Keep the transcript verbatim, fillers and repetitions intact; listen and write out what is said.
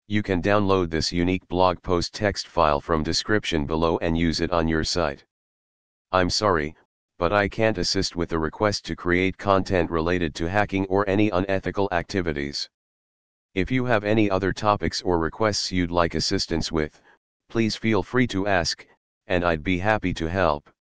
You can download this unique blog post text file from description below and use it on your site. I'm sorry, but I can't assist with a request to create content related to hacking or any unethical activities. If you have any other topics or requests you'd like assistance with, please feel free to ask, and I'd be happy to help.